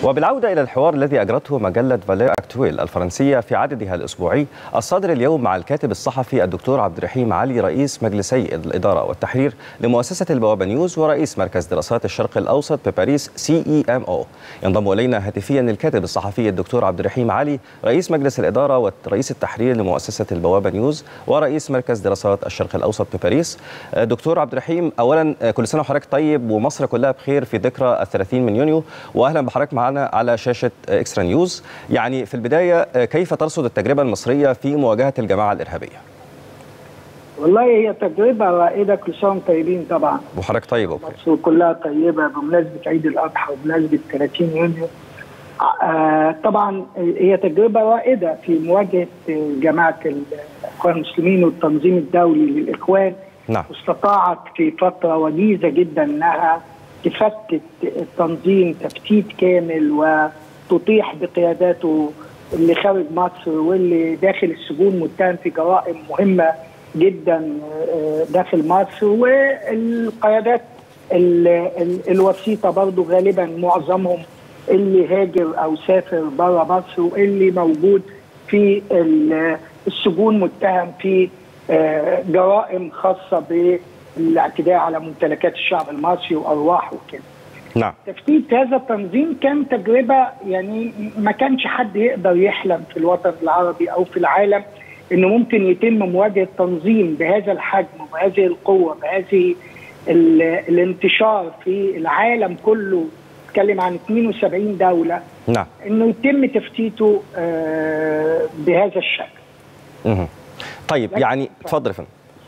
وبالعودة إلى الحوار الذي أجرته مجلة فالير أكتويل الفرنسية في عددها الأسبوعي الصادر اليوم مع الكاتب الصحفي الدكتور عبد الرحيم علي رئيس مجلسي الإدارة والتحرير لمؤسسة البوابة نيوز ورئيس مركز دراسات الشرق الأوسط بباريس CEMO. ينضم إلينا هاتفيا الكاتب الصحفي الدكتور عبد الرحيم علي رئيس مجلس الإدارة ورئيس التحرير لمؤسسة البوابة نيوز ورئيس مركز دراسات الشرق الأوسط بباريس. دكتور عبد الرحيم، أولا كل سنة وحضرتك طيب ومصر كلها بخير في ذكرى 30 من يونيو، وأهلا بحضرتك معنا على شاشة إكسترا نيوز. يعني في البداية كيف ترصد التجربة المصرية في مواجهة الجماعة الإرهابية؟ والله هي تجربة رائدة، كل سنة طيبين طبعا. وحضرتك طيب مصر كلها طيبة بمناسبة عيد الأضحى وبمناسبة 30 يونيو. طبعا هي تجربة رائدة في مواجهة جماعة الإخوان المسلمين والتنظيم الدولي للإخوان. نعم. واستطاعت في فترة وجيزة جدا أنها تفتت التنظيم تفتيت كامل وتطيح بقياداته اللي خارج مصر واللي داخل السجون متهم في جرائم مهمة جدا داخل مصر، والقيادات الوسيطة برضو غالبا معظمهم اللي هاجر أو سافر بره مصر واللي موجود في السجون متهم في جرائم خاصة بالاعتداء على ممتلكات الشعب المصري وأرواحه وكده. نعم. تفتيت هذا التنظيم كان تجربة يعني ما كانش حد يقدر يحلم في الوطن العربي أو في العالم إنه ممكن يتم مواجهة تنظيم بهذا الحجم وبهذه القوة بهذه الانتشار في العالم كله، نتكلم عن 72 دولة. نعم. إنه يتم تفتيته بهذا الشكل. طيب يعني اتفضل يا فندم.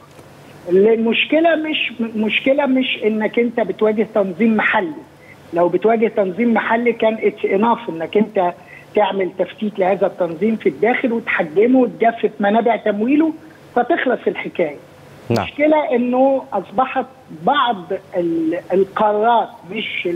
المشكلة مش انك انت بتواجه تنظيم محلي. لو بتواجه تنظيم محلي كان اتس اناف انك انت تعمل تفتيت لهذا التنظيم في الداخل وتحجمه وتجفف منابع تمويله فتخلص الحكاية. نعم. المشكلة انه اصبحت بعض القارات مش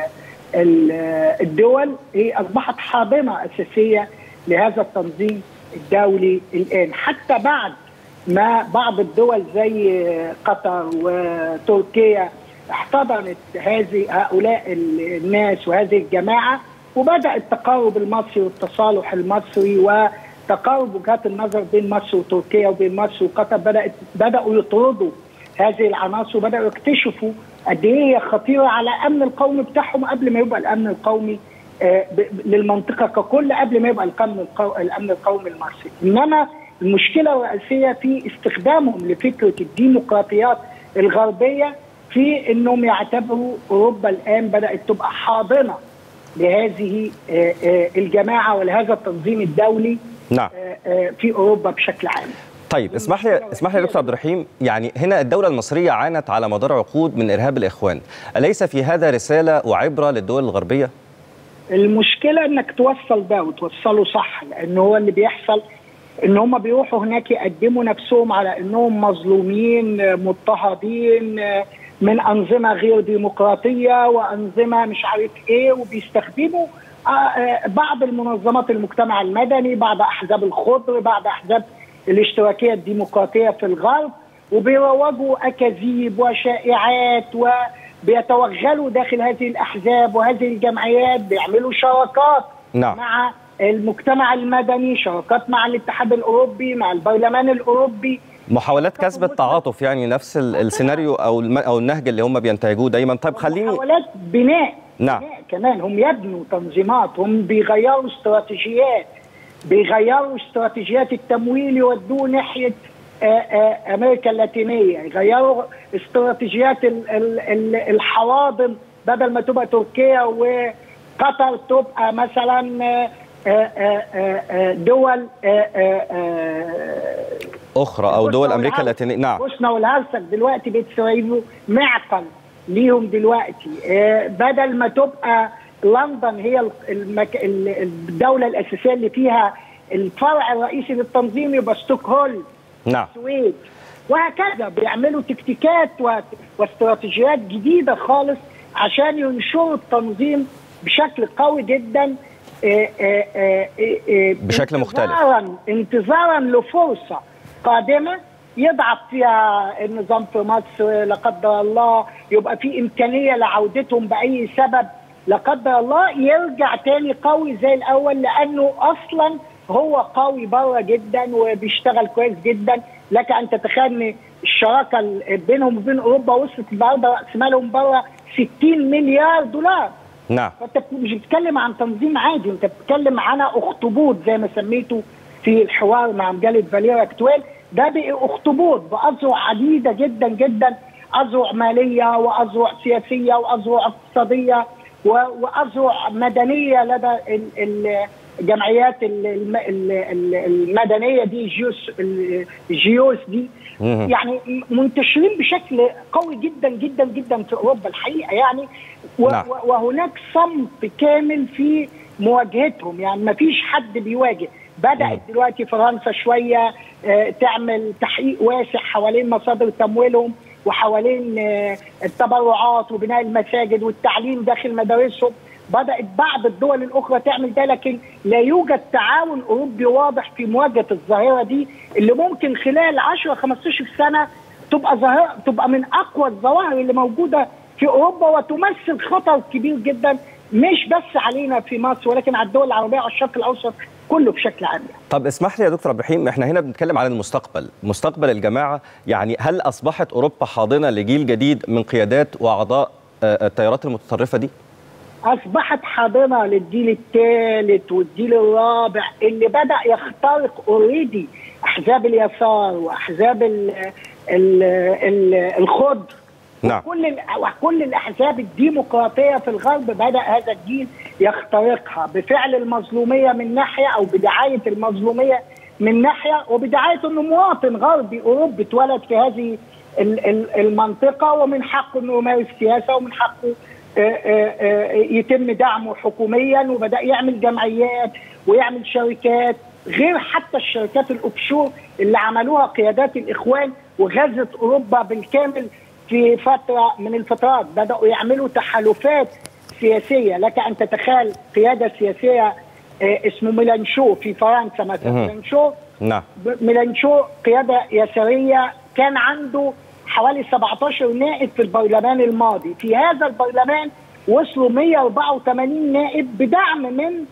الدول هي اصبحت حاضنة اساسية لهذا التنظيم الدولي الان، حتى بعد ما بعض الدول زي قطر وتركيا احتضنت هؤلاء الناس وهذه الجماعة، وبدأ التقارب المصري والتصالح المصري وتقارب وجهات النظر بين مصر وتركيا وبين مصر وقطر. بدأوا يطردوا هذه العناصر وبدأوا يكتشفوا قد ايه هي خطيرة على الأمن القومي بتاعهم قبل ما يبقى الأمن القومي للمنطقة ككل، قبل ما يبقى الأمن القومي المصري. إنما المشكلة الرئيسية في استخدامهم لفكرة الديمقراطيات الغربية في أنهم يعتبروا أوروبا الآن بدأت تبقى حاضنة لهذه الجماعة ولهذا التنظيم الدولي. نعم. في أوروبا بشكل عام. طيب اسمح لي يا دكتور عبد الرحيم، يعني هنا الدولة المصرية عانت على مدار عقود من إرهاب الإخوان، أليس في هذا رسالة وعبرة للدول الغربية؟ المشكلة أنك توصل ده وتوصله صح، لأن هو اللي بيحصل ان هم بيروحوا هناك يقدموا نفسهم على انهم مظلومين مضطهدين من انظمه غير ديمقراطيه وانظمه مش عارف ايه، وبيستخدموا بعض المنظمات المجتمع المدني، بعض احزاب الخضر، بعض احزاب الاشتراكيه الديمقراطيه في الغرب، وبيروجوا اكاذيب وشائعات وبيتوغلوا داخل هذه الاحزاب وهذه الجمعيات، بيعملوا شراكات. نعم. مع المجتمع المدني، شراكات مع الاتحاد الأوروبي، مع البرلمان الأوروبي، محاولات كسب التعاطف، يعني نفس السيناريو أو النهج اللي هم بينتهجوه دايما. طيب خليني محاولات بناء. نعم. بناء كمان، هم يبنوا تنظيمات، هم بيغيروا استراتيجيات، بيغيروا استراتيجيات التمويل يودوه ناحية أمريكا اللاتينية، يغيروا استراتيجيات الحواضن، بدل ما تبقى تركيا وقطر تبقى مثلا دول أخرى أو دول أمريكا اللاتينية. نعم. بوسنا والهرسك دلوقتي بيتسيبوا معقل ليهم دلوقتي، بدل ما تبقى لندن هي الدولة الأساسية اللي فيها الفرع الرئيسي للتنظيم يبقى ستوكهولم. نعم. السويد، وهكذا. بيعملوا تكتيكات واستراتيجيات جديدة خالص عشان ينشروا التنظيم بشكل قوي جدا، بشكل مختلف، انتظارا لفرصة قادمة يضعف فيها النظام في مصر لا قدر الله، يبقى في إمكانية لعودتهم بأي سبب لا قدر الله يرجع تاني قوي زي الاول، لانه اصلا هو قوي بره جدا وبيشتغل كويس جدا. لك ان تتخيل ان الشراكه بينهم وبين اوروبا وصلت النهارده راس مالهم بره 60 مليار دولار. نعم. فانت مش بتتكلم عن تنظيم عادي، انت بتتكلم عن اخطبوط زي ما سميته في الحوار مع مجله فالير اكتويل. ده بقى اخطبوط باذرع عديده جدا جدا، اذرع ماليه واذرع سياسيه واذرع اقتصاديه واذرع مدنيه لدى الجمعيات المدنيه دي، الجيوس دي. يعني منتشرين بشكل قوي جدا جدا جدا في اوروبا الحقيقه يعني. وهناك صمت كامل في مواجهتهم، يعني ما فيش حد بيواجه. بدات دلوقتي فرنسا شويه تعمل تحقيق واسع حوالين مصادر تمويلهم وحوالين التبرعات وبناء المساجد والتعليم داخل مدارسهم. بدات بعض الدول الاخرى تعمل ده، لكن لا يوجد تعاون اوروبي واضح في مواجهه الظاهره دي، اللي ممكن خلال 10 15 سنه تبقى ظاهره، تبقى من اقوى الظواهر اللي موجوده في اوروبا، وتمثل خطر كبير جدا مش بس علينا في مصر ولكن على الدول العربيه والشرق الاوسط كله بشكل عام. طب اسمح لي يا دكتور عبد الرحيم، احنا هنا بنتكلم عن المستقبل، مستقبل الجماعه، يعني هل اصبحت اوروبا حاضنه لجيل جديد من قيادات واعضاء التيارات المتطرفه دي؟ اصبحت حاضنه للجيل الثالث والجيل الرابع اللي بدا يخترق اوريدي احزاب اليسار واحزاب الخضر. نعم. وكل الاحزاب الديمقراطيه في الغرب بدا هذا الجيل يخترقها بفعل المظلوميه من ناحيه، او بدعايه المظلوميه من ناحيه، وبدعايه انه مواطن غربي اوروبي اتولد في هذه المنطقه ومن حقه انه يمارس سياسه ومن حقه يتم دعمه حكوميا، وبدا يعمل جمعيات ويعمل شركات، غير حتى الشركات الاوفشور اللي عملوها قيادات الاخوان وغزت اوروبا بالكامل. في فتره من الفترات بداوا يعملوا تحالفات سياسيه. لك ان تتخيل قياده سياسيه اسمه ميلانشو في فرنسا مثلا. ميلانشو، نعم، ميلانشو قياده يساريه، كان عنده حوالي 17 نائب في البرلمان الماضي. في هذا البرلمان وصلوا 184 نائب بدعم من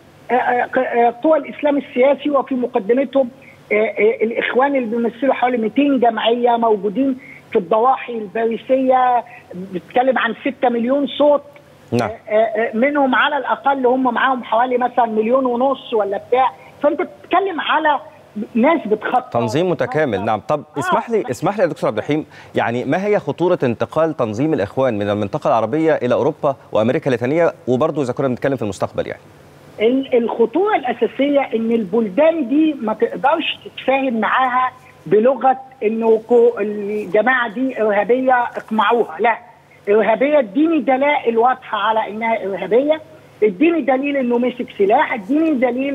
قوى الاسلام السياسي، وفي مقدمتهم الاخوان اللي بيمثلوا حوالي 200 جمعيه موجودين في الضواحي الباريسيه. بتتكلم عن 6 مليون صوت. نعم. منهم على الاقل هم معاهم حوالي مثلا 1.5 مليون ولا بتاع. فانت بتتكلم على ناس بتخطط تنظيم متكامل. نعم. طب اسمح لي يا دكتور عبد الرحيم، يعني ما هي خطوره انتقال تنظيم الاخوان من المنطقه العربيه الى اوروبا وامريكا اللاتينيه، وبرضه اذا كنا بنتكلم في المستقبل يعني؟ الخطوره الاساسيه ان البلدان دي ما تقدرش تتفاهم معاها بلغه انه الجماعه دي ارهابيه اقمعوها. لا، ارهابيه اديني دلائل واضحه على انها ارهابيه، اديني دليل انه مسك سلاح، اديني دليل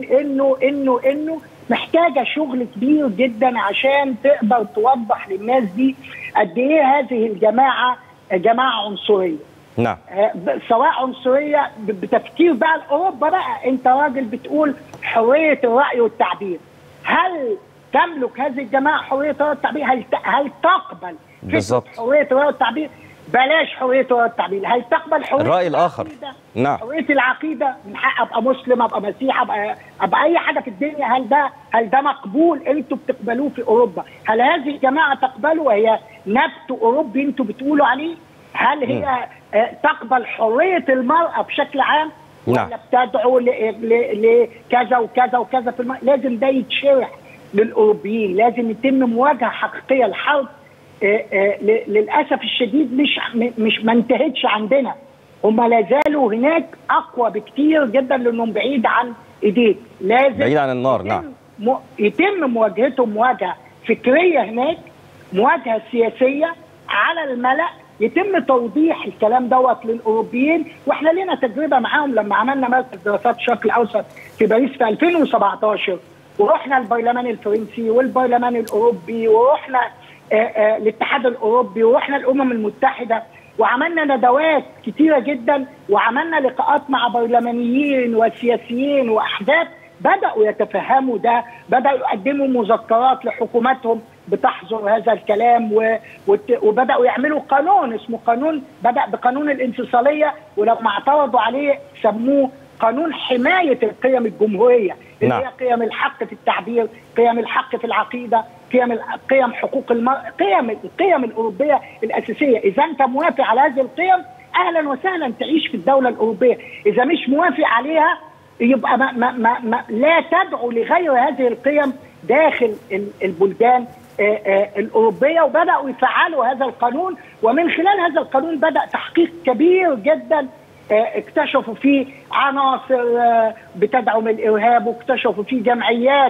انه محتاجه شغل كبير جدا عشان تقدر توضح للناس دي قد ايه هذه الجماعه جماعه عنصريه. نعم. سواء عنصريه بتفكير بقى اوروبا. بقى انت راجل بتقول حريه الراي والتعبير، هل تملك هذه الجماعه حريه الراي والتعبير؟ هل تقبل بالظبط حريه الراي والتعبير؟ بلاش حريه الراي والتعبير، هل تقبل حريه الراي الاخر؟ نعم. حريه العقيده، من حق ابقى مسلم، ابقى مسيحي، ابقى اي حاجه في الدنيا. هل ده مقبول؟ انتوا بتقبلوه في اوروبا؟ هل هذه الجماعه تقبله وهي نبت اوروبي انتوا بتقولوا عليه؟ هل هي تقبل حريه المراه بشكل عام؟ نعم. ولا بتدعو لكذا وكذا وكذا في لازم ده يتشرح للاوروبيين، لازم يتم مواجهه حقيقيه. الحرب للاسف الشديد مش ما انتهتش عندنا، هم لا زالوا هناك اقوى بكتير جدا لانهم بعيد عن ايديك. لازم بعيد عن النار. نعم. يتم مواجهتهم مواجهه فكريه هناك، مواجهه سياسيه على الملأ، يتم توضيح الكلام دوت للاوروبيين. واحنا لنا تجربه معاهم لما عملنا مركز دراسات الشرق الاوسط في باريس في 2017، ورحنا البرلمان الفرنسي والبرلمان الاوروبي، ورحنا الاتحاد الاوروبي، ورحنا الامم المتحده، وعملنا ندوات كتيره جدا، وعملنا لقاءات مع برلمانيين وسياسيين واحزاب بداوا يتفهموا ده، بداوا يقدموا مذكرات لحكوماتهم بتحظر هذا الكلام، وبداوا يعملوا قانون اسمه بدأ بقانون الانفصاليه، ولما اعترضوا عليه سموه قانون حمايه القيم الجمهوريه، اللي هي قيم الحق في التعبير، قيم الحق في العقيده، قيم حقوق المرأة، القيم الاوروبيه الاساسيه. اذا انت موافق على هذه القيم اهلا وسهلا تعيش في الدوله الاوروبيه، اذا مش موافق عليها يبقى لا تدعو لغير هذه القيم داخل البلدان الأوروبية. وبدأوا يفعلوا هذا القانون، ومن خلال هذا القانون بدأ تحقيق كبير جدا، اكتشفوا فيه عناصر بتدعم الإرهاب، واكتشفوا فيه جمعيات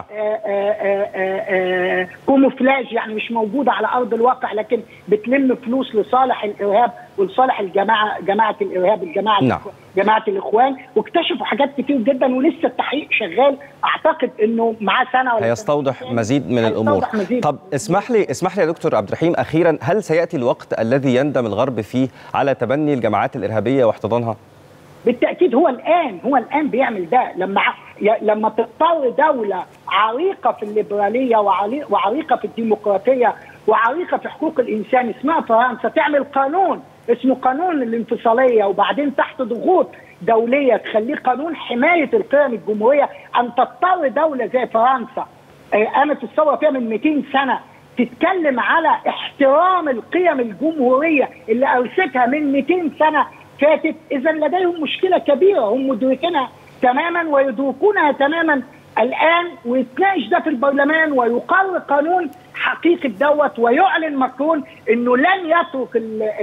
كوموفلاج، يعني مش موجودة على أرض الواقع لكن بتلم فلوس لصالح الإرهاب ولصالح جماعة الإرهاب، جماعة الإخوان، واكتشفوا حاجات كتير جدا، ولسه التحقيق شغال. أعتقد إنه معاه سنة ولا هيستوضح مزيد من الأمور. طب اسمح لي يا دكتور عبد الرحيم، أخيرا، هل سيأتي الوقت الذي يندم الغرب فيه على تبني الجماعات الإرهابية واحتضانها؟ بالتأكيد هو الآن بيعمل ده. لما تضطر دولة عريقة في الليبرالية وعريقة في الديمقراطية وعريقة في حقوق الإنسان اسمها فرنسا تعمل قانون اسمه قانون الانفصالية، وبعدين تحت ضغوط دولية تخليه قانون حماية القيم الجمهورية، أن تضطر دولة زي فرنسا قامت الثورة فيها من 200 سنة تتكلم على احترام القيم الجمهورية اللي أرستها من 200 سنة فاتت، إذا لديهم مشكلة كبيرة هم مدركينها تماما ويدركونها تماما الآن، ويتناقش ده في البرلمان ويقر قانون حقيقي دوت، ويعلن ماكرون انه لن يترك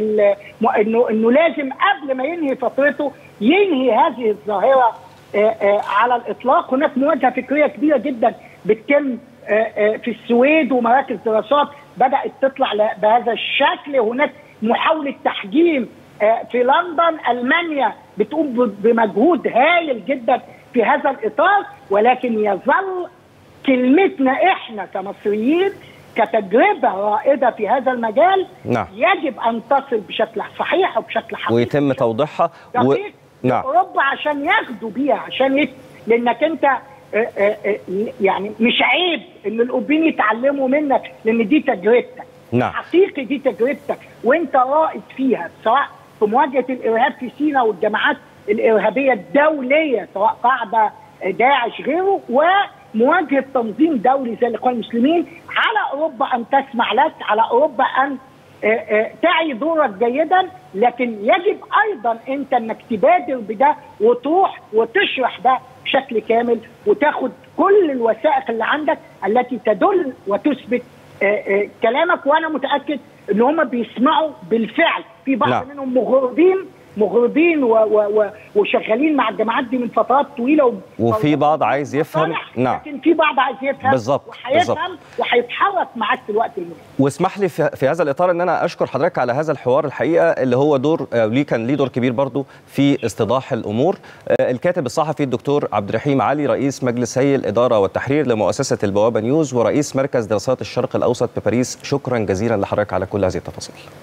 انه لازم قبل ما ينهي فترته ينهي هذه الظاهرة على الإطلاق. هناك مواجهة فكرية كبيرة جدا بتتم في السويد، ومراكز دراسات بدأت تطلع بهذا الشكل. هناك محاولة تحجيم في لندن، ألمانيا بتقوم بمجهود هائل جدا في هذا الإطار، ولكن يظل كلمتنا إحنا كمصريين كتجربة رائدة في هذا المجال يجب أن تصل بشكل صحيح وبشكل حقيقي ويتم توضيحها أوروبا عشان ياخدوا بيها، لأنك أنت يعني مش عيب إن الأوروبيين يتعلموا منك، لأن دي تجربتك. حقيقي دي تجربتك وأنت رائد فيها، سواء في مواجهة الإرهاب في سيناء والجماعات الإرهابية الدولية سواء قاعدة داعش غيره، ومواجهة تنظيم دولي زي الإخوان المسلمين. على أوروبا أن تسمع لك، على أوروبا أن تعي دورك جيدا، لكن يجب أيضا أنت أنك تبادر بده وتروح وتشرح ده بشكل كامل، وتاخد كل الوثائق اللي عندك التي تدل وتثبت كلامك. وأنا متأكد أن هم بيسمعوا بالفعل، في بعض منهم مغرضين وشغالين مع الجماعات دي من فترات طويله، وفي بعض عايز يفهم. لكن في بعض عايز يفهم بالظبط وهيفهم وهيتحرك معاك في الوقت المناسب. واسمح لي في هذا الاطار ان انا اشكر حضرتك على هذا الحوار الحقيقه، اللي هو كان ليه دور كبير برضه في استيضاح الامور. الكاتب الصحفي الدكتور عبد الرحيم علي، رئيس مجلسي الاداره والتحرير لمؤسسه البوابه نيوز ورئيس مركز دراسات الشرق الاوسط بباريس، شكرا جزيلا لحضرتك على كل هذه التفاصيل.